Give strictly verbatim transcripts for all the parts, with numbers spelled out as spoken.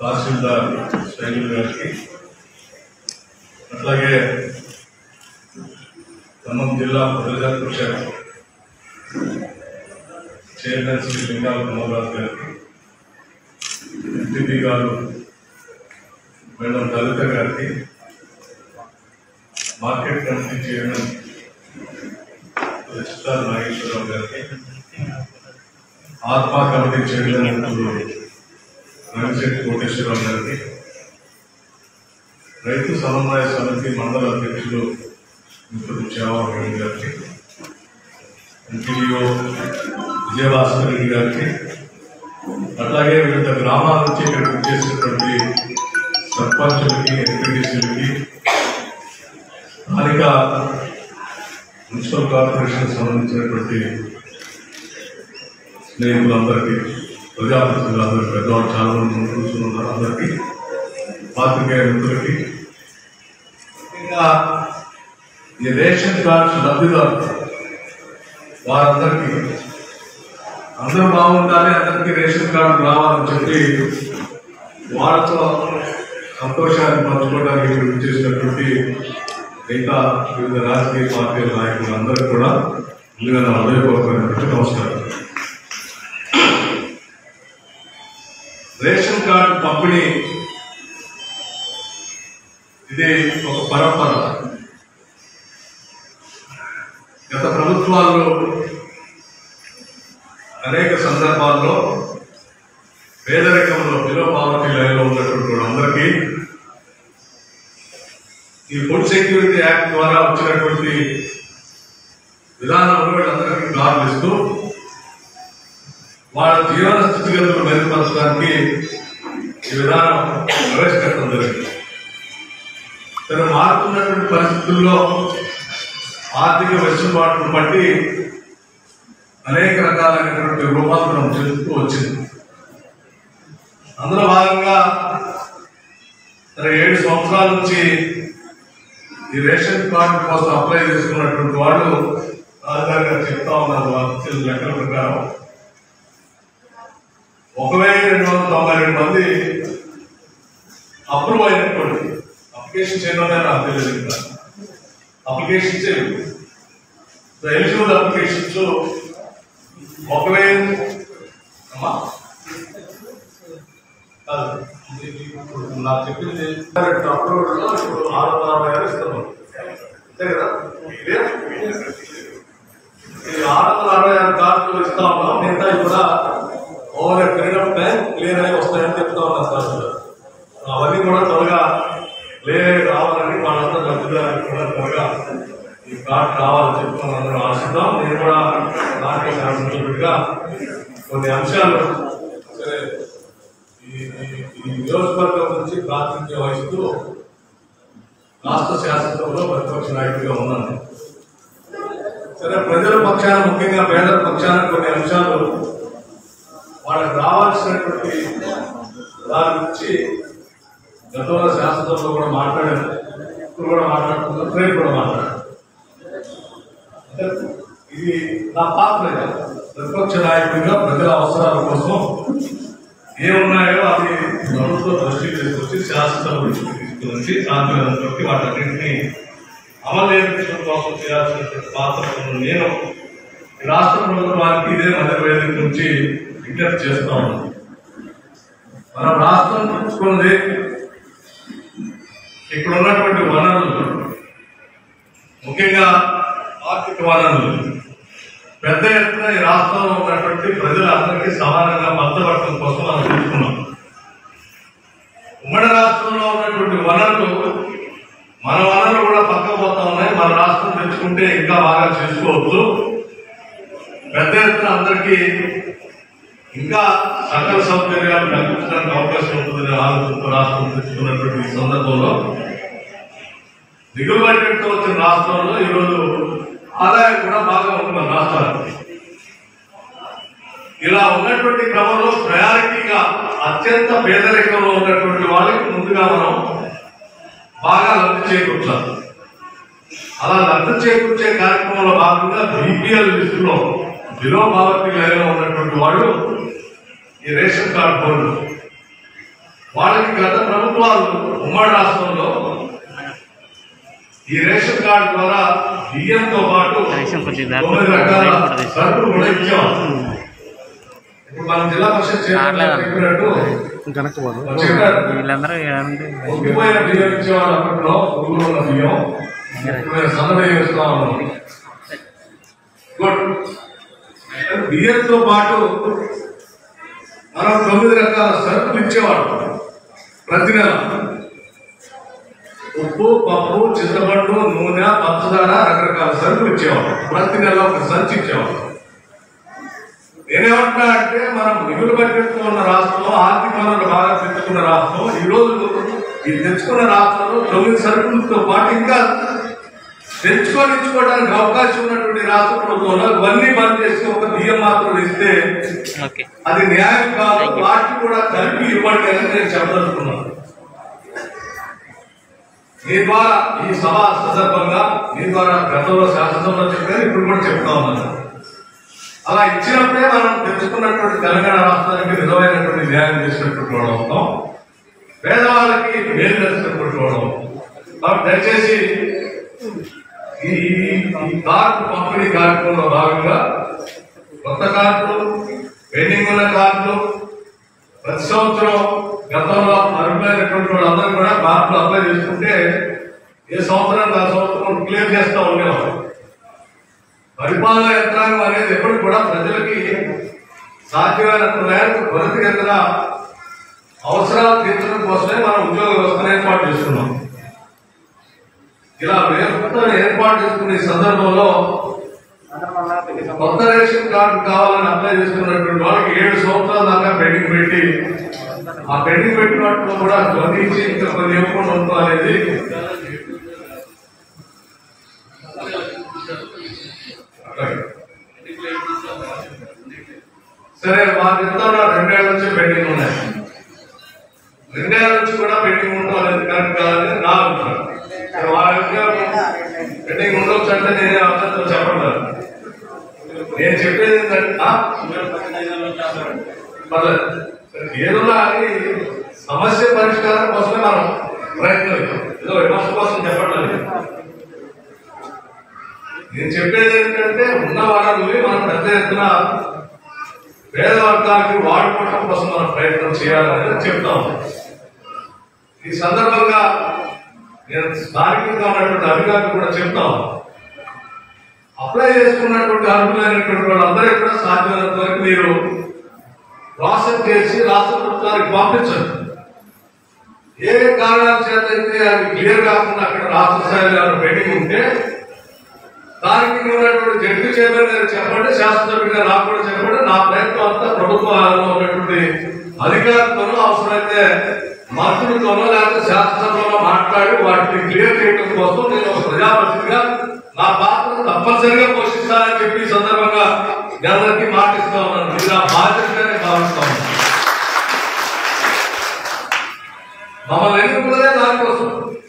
తహసీల్దార్ శైలు గారికి, అట్లాగే ఖమ్మం జిల్లా ప్రజా పరిషత్ చైర్మన్ శ్రీ లింగాల కుమారరాజు గారికి, ఎంపీ గారు మేడం లలిత గారికి, market committee chairman registrar Nageswara Rao గారికి, ఆత్మా కమిటీ చైర్మన్ రవిశెట్టి కోటేశ్వరరావు గారికి, రైతు సమన్వయ సమితి మండల అధ్యక్షులు మిత్రుడు శ్యామరావు గారికి, ఎంపీఓ విజయభాస్కర్ రెడ్డి గారికి, అట్లాగే వివిధ గ్రామాల నుంచి ఇక్కడికి వచ్చేసినటువంటి సర్పంచులకి, ఎంపీటీసీలకి, స్థానిక మున్సిపల్ కార్పొరేషన్ సంబంధించినటువంటి స్నేహితులందరికీ, ప్రజాప్రతినిధులందరికీ, పెద్దవాళ్ళు చాలా మంది ముందు కూర్చున్నారు, అందరికీ, పాత్రికేయ మిత్రులకి, ఇంకా ఈ రేషన్ కార్డ్స్ లబ్ధిదారులు వారందరికీ అందరూ బాగుండాలి, అందరికీ రేషన్ కార్డు రావాలని చెప్పి వాళ్ళతో సంతోషాన్ని పంచుకోవడానికి చేసినటువంటి మిగతా వివిధ రాజకీయ పార్టీల నాయకులు అందరూ కూడా ముందుగా నా హృదయపూర్వకమైనటువంటి నమస్కారం. రేషన్ కార్డు పంపిణీ ఇది ఒక పరంపర. గత ప్రభుత్వాల్లో అనేక సందర్భాల్లో పేదరికంలో బిలో పావర్టీ లైన్లో ఉన్నటువంటి అందరికీ ఈ ఫుడ్ సెక్యూరిటీ యాక్ట్ ద్వారా వచ్చినటువంటి విధానంలో వీళ్ళందరికీ కార్డులు ఇస్తూ వాళ్ళ జీవన స్థితిగతులు మెరుగుపరచడానికి ఈ విధానం ప్రవేశపెట్టడం జరిగింది. తను మారుతున్నటువంటి పరిస్థితుల్లో ఆర్థిక వెసులుబాటును బట్టి అనేక రకాలైనటువంటి రూపాంతరం చెందుతూ వచ్చింది. అందులో భాగంగా ఏడు సంవత్సరాల నుంచి ఈ రేషన్ కార్డు కోసం అప్లై చేసుకున్నటువంటి వాళ్ళు రాజధానిగా చెప్తా ఉన్నారు. లెక్కల ప్రకారం ఒక వెయ్యి రెండు వందల తొంభై రెండు మంది అప్రూవ్ అయినటువంటి అప్లికేషన్ చేయడం నాకు తెలియదు. అప్లికేషన్ చేయలేదు. ఎలిజిబుల్ అప్లికేషన్స్ ఒక వెయ్యి అమ్మా నాకు చెప్పింది అప్రూవల్ ఇప్పుడు ఆరు వందల అరవై ఆరు ఇస్తున్నాం అంతే కదా. ఇదే ఈ ఆరు వందల అరవై ఆరు కార్డులు ఇస్తా ఉన్నాం. మిగతా కూడా over a period of time clear అయి వస్తాయని చెప్తా ఉన్నాం సార్. అవన్నీ కూడా త్వరగా క్లియర్ రావాలని వాళ్ళందరూ లబ్ధిదారులకు కూడా త్వరగా ఈ కార్డు రావాలని చెప్తాం. అందరూ ఆశిద్దాం. నేను కూడా దాంట్లో శాసనసభ్యుడిగా కొన్ని అంశాలు సరే ఈ నియోజకవర్గం నుంచి ప్రాతినిధ్యం వహిస్తూ రాష్ట్ర శాసనసభలో ప్రతిపక్ష నాయకుడిగా ఉన్నాను. సరే ప్రజల పక్షాన, ముఖ్యంగా పేదల పక్షాన కొన్ని అంశాలు వాళ్ళకి రావాల్సినటువంటి దాని గురించి గతంలో శాసనసభలో కూడా మాట్లాడాను, ఇప్పుడు కూడా మాట్లాడుతున్నాను, రేపు కూడా మాట్లాడాను. ఇది నా పాత్ర ప్రతిపక్ష నాయకుడిగా ప్రజల అవసరాల కోసం ఏమున్నాయో అవి ప్రభుత్వ దృష్టికి తీసుకొచ్చి శాసనసభ దృష్టికి తీసుకుని సాధ్యమైనంతవరకు వాటన్నింటినీ అమలు చేయించడం కోసం చేయాల్సినటువంటి పాత్రను నేను రాష్ట్ర ప్రభుత్వానికి ఇదే మధ్య వేదిక నుంచి విజ్ఞప్తి చేస్తా ఉన్నాను. మనం రాష్ట్రం తెచ్చుకున్నది ఇక్కడ ఉన్నటువంటి వనరులు, ముఖ్యంగా ఆర్థిక వనరులు పెద్ద ఎత్తున ఈ రాష్ట్రంలో ఉన్నటువంటి ప్రజలందరికీ సమానంగా పంచబడటం కోసం మనం తీసుకున్నాం. ఉమ్మడి రాష్ట్రంలో ఉన్నటువంటి వనరులు మన వనరులు కూడా పక్క పోతా ఉన్నాయి. మన రాష్ట్రం తెచ్చుకుంటే ఇంకా బాగా చేసుకోవచ్చు. పెద్ద ఎత్తున అందరికీ ఇంకా సకల సౌకర్యాలు కల్పించడానికి అవకాశం ఉంటుందనే ఆలోచనతో రాష్ట్రం తెచ్చుకున్నటువంటి సందర్భంలో దిగులు బడ్జెట్తో వచ్చిన రాష్ట్రంలో ఈరోజు ఆదాయం కూడా బాగా ఉంటుంది రాష్ట్రానికి. ఇలా ఉన్నటువంటి క్రమంలో ప్రయారిటీగా అత్యంత పేదరికంలో ఉన్నటువంటి వాళ్ళకి ముందుగా మనం బాగా లబ్ధి చేకూర్చాలి. అలా లబ్ధి చేకూర్చే కార్యక్రమంలో భాగంగా బీపీఎల్ లిస్టులో బిలో పావర్టీ లైన్లో ఉన్నటువంటి వాళ్ళు ఈ రేషన్ కార్డు హోల్డర్ వాళ్ళకి గత ప్రభుత్వాలు ఉమ్మడి రాష్ట్రంలో ఈ రేషన్ కార్డు ద్వారా బియ్యంతో పాటు తొమ్మిది రకాల సరుకులు కూడా ఇచ్చేవాళ్ళు. ఇప్పుడు మన జిల్లా పరిషత్ చెప్పినట్టు ఉగ్గిపోయిన బియ్యం ఇచ్చేవాళ్ళు. అప్పట్లో ఊళ్ళో ఉన్న బియ్యం సన్నబియ్యం ఇస్తా ఉన్నాం. గుడ్. బియ్యంతో పాటు మనం తొమ్మిది రకాల సరుకులు ఇచ్చేవాడు ప్రతి నెల. ఉప్పు, పప్పు, చింతపండు, నూనె, పంచదార, రకరకాల సరుకులు ఇచ్చేవాడు. ప్రతి నెల ఒక సంచి ఇచ్చేవాడు. నేనేమంటున్నా అంటే మనం మిగులు బడ్జెట్ ఉన్న రాష్ట్రం, ఆర్థిక వనరులు బాగా తెచ్చుకున్న రాష్ట్రం, ఈ రోజు ఈ తెచ్చుకున్న రాష్ట్రంలో తొమ్మిది సరుకులతో పాటు ఇంకా తెచ్చుకొని ఇచ్చుకోవడానికి అవకాశం ఉన్నటువంటి రాష్ట్ర ప్రభుత్వంలో ఇవన్నీ బంద్ చేసి ఒక బియ్యం మాత్రం ఇస్తే అది న్యాయం కాదు. వాటిని కూడా కలిపి ఇవ్వండి అని నేను చెప్పదలుచుకున్నాను. మీ ద్వారా ఈ సభ సందర్భంగా మీ ద్వారా గతంలో శాసనసభలో చెప్పారు, ఇప్పుడు కూడా చెప్తా ఉన్నాను. అలా ఇచ్చినప్పుడే మనం తెచ్చుకున్నటువంటి తెలంగాణ రాష్ట్రానికి నిజమైనటువంటి న్యాయం చేసినటువంటి వాడు అవుతాం, పేదవాళ్ళకి మేలు చేసినటువంటి వాడు అవుతాం. కాబట్టి దయచేసి ఈ కార్డు పంపిణీ కార్యక్రమంలో భాగంగా కొత్త కార్డులు, పెండింగ్ ఉన్న కార్డులు ప్రతి సంవత్సరం గతంలో అర్హులైనటువంటి వాళ్ళందరూ కూడా కార్డులు అప్లై చేసుకుంటే ఏ సంవత్సరానికి ఆ సంవత్సరం క్లియర్ చేస్తూ ఉండేవారు. పరిపాలన యంత్రాంగం అనేది ఎప్పుడు కూడా ప్రజలకి సాధ్యమైనంత మేరకు కొరత కింద అవసరాలు తీర్చడం కోసమే మనం ఉద్యోగ వ్యవస్థను ఏర్పాటు చేస్తున్నాం. ఇలా వ్యవస్థను ఏర్పాటు చేసుకునే సందర్భంలో కొత్త రేషన్ కార్డు కావాలని అప్లై చేసుకున్నటువంటి వాళ్ళకి ఏడు సంవత్సరాల దాకా పెండింగ్ పెట్టి ఆ పెండింగ్ పెట్టిన వాటిలో కూడా స్పందించి ఇంకా కొన్ని ఇవ్వకుండా ఉంటాం అనేది సరే. మాకు ఎంత రెండేళ్ల నుంచి పెండింగ్ ఉన్నాయి, రెండేళ్ల నుంచి కూడా పెండింగ్ ఉండడం అనేది కరెక్ట్ కాదని నా అభిప్రాయం. వాళ్ళ పెండింగ్ ఉండొచ్చు అంటే నేనే అర్థంతో చెప్పట్లేదు. నేను చెప్పేది ఏంటంటే ఏదన్నా అది సమస్య పరిష్కారం కోసమే మనం ప్రయత్నం, ఏదో విమర్శ కోసం చెప్పట్లేదు. నేను చెప్పేది ఏంటంటే ఉన్న వనరుల్ని మనం పెద్ద ఎత్తున పేద వర్గానికి వాడుకోవడం కోసం మనం ప్రయత్నం చేయాలనేది చెప్తాం. ఈ సందర్భంగా నేను స్థానికంగా ఉన్నటువంటి అధికారులు కూడా చెప్తాం, అప్లై చేసుకున్నటువంటి అర్హులైనటువంటి వాళ్ళందరికీ కూడా సాధ్యమైనంత వరకు మీరు ప్రాసెస్ చేసి రాష్ట్ర ప్రభుత్వానికి పంపించండి. ఏ కారణాల చేత అయితే అది క్లియర్ కాకుండా అక్కడ రాష్ట్ర స్థాయిలో పెండింగ్ ఉంటే దానికి ఉన్నటువంటి జడ్జి చైర్మన్ గారు చెప్పండి, శాసనసభ్యుడిగా నాకు కూడా చెప్పండి. నా ప్రయత్నం అంతా ప్రభుత్వంలో ఉన్నటువంటి అధికారులతోనూ అవసరమైతే మంత్రులతోనో లేకపోతే శాసనసభలో మాట్లాడి వాటిని క్లియర్ చేయడం కోసం నేను ఒక ప్రజాప్రతినిధిగా నా పాత్రను తప్పనిసరిగా పోషిస్తానని చెప్పి ఈ సందర్భంగా అందరికీ మాటిస్తా ఉన్నాను. ఇది నా బాధ్యతగానే భావిస్తా ఉన్నాను. మమ్మల్ని ఎన్నుకున్నదే దానికోసం.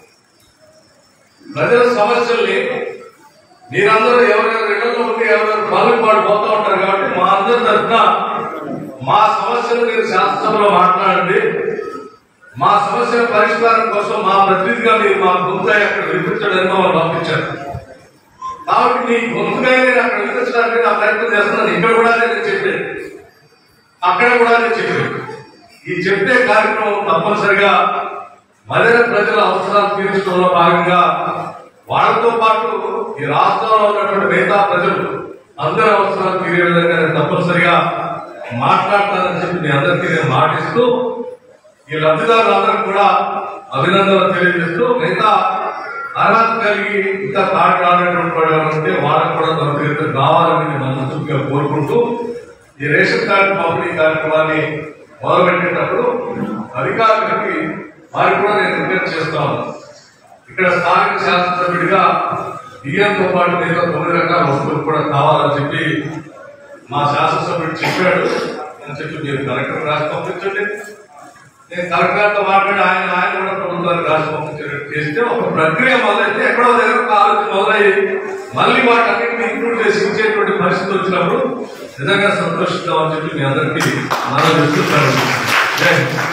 ప్రజల సమస్యల్ని మీరందరూ ఎవరెవరు ఇళ్లలో ఉండి ఎవరెవరు పనులు పాటు పోతా ఉంటారు కాబట్టి మా అందరి తరఫున మా సమస్యలు మీరు శాసనసభలో మాట్లాడండి. మా సమస్యల పరిష్కారం కోసం మా ప్రతినిధిగా మీరు మా గొంతుగా అక్కడ వినిపించడానికి మమ్మల్ని పంపించారు. కాబట్టి మీ గొంతుగా నేను అక్కడ వినిపించడానికి నా ప్రయత్నం చేస్తున్నాను. ఇక్కడ కూడా నేను చెప్పేది, అక్కడ కూడా నేను చెప్పేది. ఈ చెప్పే కార్యక్రమం తప్పనిసరిగా మరింత ప్రజల అవసరాలు తీర్చడంలో భాగంగా వాళ్ళతో పాటు ఈ రాష్ట్రంలో ఉన్నటువంటి మిగతా ప్రజలు అందరి అవసరాలు తీరే విధంగా నేను తప్పనిసరిగా మాట్లాడతానని చెప్పి మీ అందరికీ నేను మాటిస్తూ ఈ లబ్ధిదారులందరికీ కూడా అభినందనలు తెలియజేస్తూ మిగతా అర్హత కలిగి ఇంకా కార్డు రానటువంటి వాడు ఉంటే వాళ్ళకు కూడా తొందరగా కావాలని నేను మనస్ఫూర్తిగా కోరుకుంటూ ఈ రేషన్ కార్డు పంపిణీ కార్యక్రమాన్ని మొదలుపెట్టేటప్పుడు అధికారులకి వారికి కూడా నేను విజ్ఞప్తి చేస్తాను. ఇక్కడ స్థానిక శాసనసభ్యుడిగా బియ్యంతో పాటు మిగతా తొమ్మిది రకాల వస్తువులు కూడా కావాలని చెప్పి మా శాసనసభ్యుడు చెప్పాడు అని చెప్పి మీరు కలెక్టర్ రాసి పంపించండి. నేను కలెక్టర్తో మాట్లాడి ఆయన ఆయన కూడా ప్రభుత్వానికి రాసి పంపించేటట్టు చేస్తే ఒక ప్రక్రియ మొదలైతే ఎక్కడో దగ్గర ఆలోచన మొదలయ్యి మళ్ళీ వాటన్నింటినీ ఇంక్లూడ్ చేసి ఇచ్చేటువంటి పరిస్థితి వచ్చినప్పుడు నిజంగా సంతోషిస్తామని చెప్పి మీ అందరికీ మనం ఇస్తున్నాను.